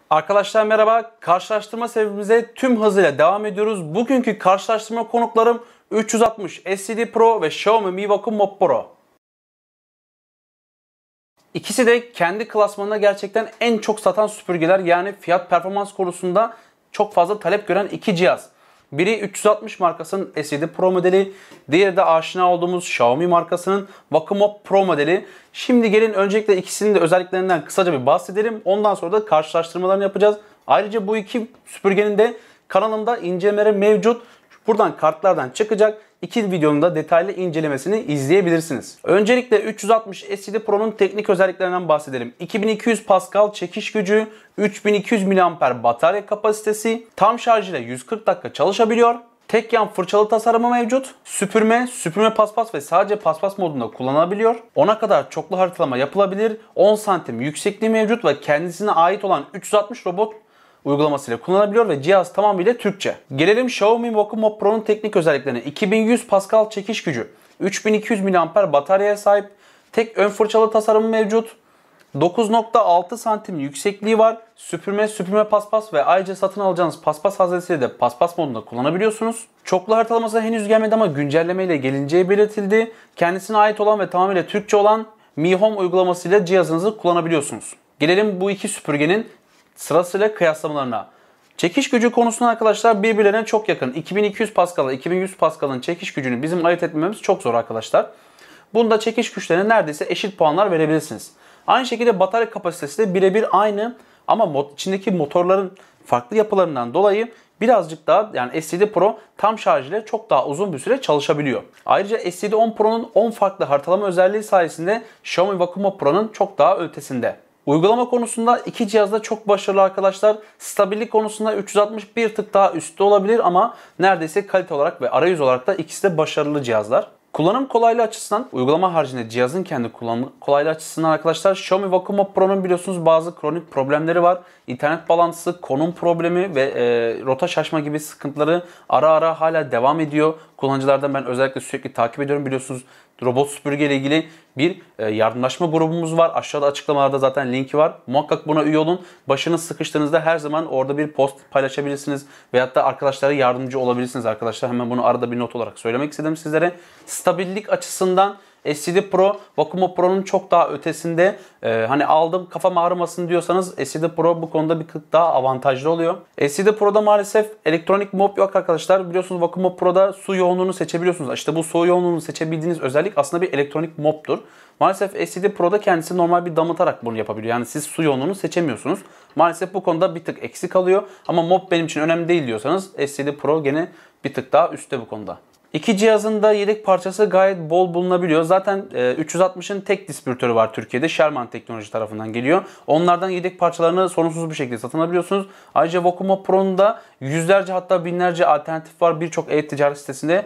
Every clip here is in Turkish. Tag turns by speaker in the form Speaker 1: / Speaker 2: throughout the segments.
Speaker 1: Arkadaşlar merhaba. Karşılaştırma serimize tüm hızıyla devam ediyoruz. Bugünkü karşılaştırma konuklarım 360 SCD Pro ve Xiaomi Mi Vacuum Mop Pro. İkisi de kendi klasmanında gerçekten en çok satan süpürgeler, yani fiyat performans konusunda çok fazla talep gören iki cihaz. Biri 360 markasının SCD Pro modeli, diğeri de aşina olduğumuz Xiaomi markasının Vacuum Mop Pro modeli. Şimdi gelin öncelikle ikisinin de özelliklerinden kısaca bir bahsedelim. Ondan sonra da karşılaştırmalarını yapacağız. Ayrıca bu iki süpürgenin de kanalımda incelemeleri mevcut. Buradan kartlardan çıkacak. İki videonun da detaylı incelemesini izleyebilirsiniz. Öncelikle 360 SCD Pro'nun teknik özelliklerinden bahsedelim. 2200 Pascal çekiş gücü, 3200 mAh batarya kapasitesi, tam şarj ile 140 dakika çalışabiliyor. Tek yan fırçalı tasarımı mevcut. Süpürme paspas ve sadece paspas modunda kullanılabiliyor. 10'a kadar çoklu haritalama yapılabilir. 10 santim yüksekliği mevcut ve kendisine ait olan 360 robot uygulamasıyla kullanılabiliyor ve cihaz tamamıyla Türkçe. Gelelim Xiaomi Vacuum Mop Pro'nun teknik özelliklerine. 2100 Pascal çekiş gücü, 3200 mAh bataryaya sahip, tek ön fırçalı tasarımı mevcut. 9.6 santim yüksekliği var. Süpürme paspas ve ayrıca satın alacağınız paspas haznesiyle de paspas modunda kullanabiliyorsunuz. Çoklu haritalaması henüz gelmedi ama güncelleme ile gelineceği belirtildi. Kendisine ait olan ve tamamıyla Türkçe olan Mi Home uygulamasıyla cihazınızı kullanabiliyorsunuz. Gelelim bu iki süpürgenin sırasıyla kıyaslamalarına. Çekiş gücü konusunda arkadaşlar birbirlerine çok yakın. 2200 Pascal ile 2100 Pascal'ın çekiş gücünü bizim ayırt etmemiz çok zor arkadaşlar. Bunda çekiş güçlerine neredeyse eşit puanlar verebilirsiniz. Aynı şekilde batarya kapasitesi de birebir aynı ama içindeki motorların farklı yapılarından dolayı birazcık daha, yani SCD Pro tam şarj ile çok daha uzun bir süre çalışabiliyor. Ayrıca SCD-10 Pro'nun 10 farklı haritalama özelliği sayesinde Xiaomi Vacuum Mop Pro'nun çok daha ötesinde. Uygulama konusunda iki cihaz da çok başarılı arkadaşlar. Stabillik konusunda 360 bir tık daha üstte olabilir ama neredeyse kalite olarak ve arayüz olarak da ikisi de başarılı cihazlar. Kullanım kolaylığı açısından, uygulama haricinde cihazın kendi kullanım kolaylığı açısından arkadaşlar Xiaomi Vacuum Mop Pro'nun biliyorsunuz bazı kronik problemleri var. İnternet bağlantısı, konum problemi ve rota şaşma gibi sıkıntıları ara ara hala devam ediyor. Kullanıcılardan ben özellikle sürekli takip ediyorum, biliyorsunuz. Robot süpürge ile ilgili bir yardımlaşma grubumuz var. Aşağıda açıklamalarda zaten linki var. Muhakkak buna üye olun. Başınız sıkıştığınızda her zaman orada bir post paylaşabilirsiniz. Veyahut da arkadaşlara yardımcı olabilirsiniz arkadaşlar. Hemen bunu arada bir not olarak söylemek istedim sizlere. Stabillik açısından SCD Pro, Vacuum Mop Pro'nun çok daha ötesinde. Hani aldım kafam ağrımasın diyorsanız SCD Pro bu konuda bir tık daha avantajlı oluyor. SCD Pro'da maalesef elektronik mop yok arkadaşlar. Biliyorsunuz Vacuum Mop Pro'da su yoğunluğunu seçebiliyorsunuz. İşte bu su yoğunluğunu seçebildiğiniz özellik aslında bir elektronik moptur. Maalesef SCD Pro'da kendisi normal bir damıtarak bunu yapabiliyor. Yani siz su yoğunluğunu seçemiyorsunuz. Maalesef bu konuda bir tık eksik kalıyor. Ama mop benim için önemli değil diyorsanız SCD Pro gene bir tık daha üstte bu konuda. İki cihazın da yedek parçası gayet bol bulunabiliyor. Zaten 360'ın tek distribütörü var Türkiye'de. Sherman Teknoloji tarafından geliyor. Onlardan yedek parçalarını sorunsuz bir şekilde satın alabiliyorsunuz. Ayrıca Vacuum Mop Pro'nun da yüzlerce hatta binlerce alternatif var. Birçok e-ticaret sitesinde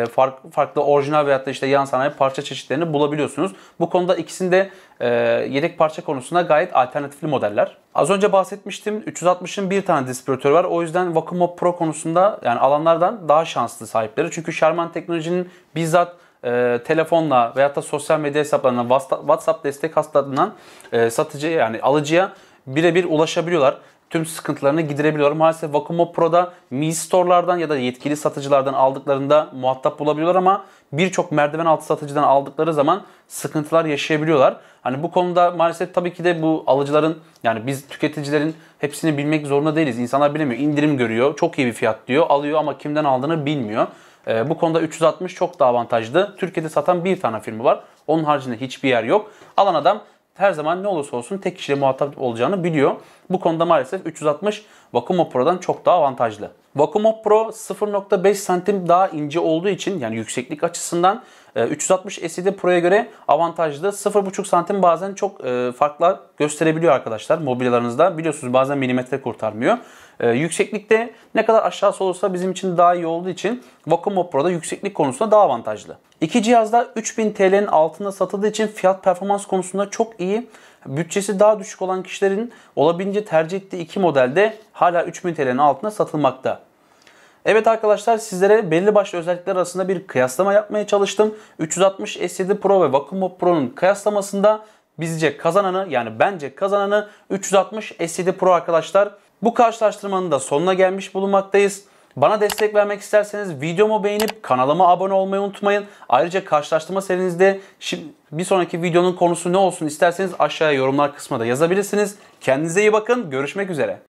Speaker 1: farklı orijinal veyahut da işte yan sanayi parça çeşitlerini bulabiliyorsunuz. Bu konuda ikisinde yedek parça konusunda gayet alternatifli modeller. Az önce bahsetmiştim, 360'ın bir tane distribütörü var. O yüzden Vacuum Mop Pro konusunda yani alanlardan daha şanslı sahipleri. Çünkü Sherman Teknoloji'nin bizzat telefonla veyahut da sosyal medya hesaplarına WhatsApp destek hattından satıcı yani alıcıya birebir ulaşabiliyorlar. Tüm sıkıntılarını giderebiliyorlar. Maalesef Vacuum Mop Pro'da Mi Store'lardan ya da yetkili satıcılardan aldıklarında muhatap bulabiliyorlar ama birçok merdiven altı satıcıdan aldıkları zaman sıkıntılar yaşayabiliyorlar. Hani bu konuda maalesef tabii ki de bu alıcıların, yani biz tüketicilerin hepsini bilmek zorunda değiliz. İnsanlar bilemiyor. İndirim görüyor. Çok iyi bir fiyat diyor. Alıyor ama kimden aldığını bilmiyor. Bu konuda 360 çok daha avantajlı. Türkiye'de satan bir tane firma var. Onun haricinde hiçbir yer yok. Alan adam her zaman ne olursa olsun tek kişiyle muhatap olacağını biliyor. Bu konuda maalesef 360 Vacuum Mop Pro'dan çok daha avantajlı. Vacuum Mop Pro 0.5 santim daha ince olduğu için, yani yükseklik açısından 360 SCD Pro'ya göre avantajlı. 0.5 santim bazen çok farklar gösterebiliyor arkadaşlar mobilyalarınızda. Biliyorsunuz bazen milimetre kurtarmıyor. Yükseklikte ne kadar aşağısı olursa bizim için daha iyi olduğu için Vacuum Mop Pro'da yükseklik konusunda daha avantajlı. İki cihaz da 3000 TL'nin altında satıldığı için fiyat performans konusunda çok iyi. Bütçesi daha düşük olan kişilerin olabildiğince tercih ettiği iki modelde hala 3000 TL'nin altında satılmakta. Evet arkadaşlar, sizlere belli başlı özellikler arasında bir kıyaslama yapmaya çalıştım. 360 SCD Pro ve Vacuum Mop Pro'nun kıyaslamasında bizce kazananı, yani bence kazananı 360 S7 Pro arkadaşlar. Bu karşılaştırmanın da sonuna gelmiş bulunmaktayız. Bana destek vermek isterseniz videomu beğenip kanalıma abone olmayı unutmayın. Ayrıca karşılaştırma serinizde bir sonraki videonun konusu ne olsun isterseniz aşağıya yorumlar kısmında yazabilirsiniz. Kendinize iyi bakın. Görüşmek üzere.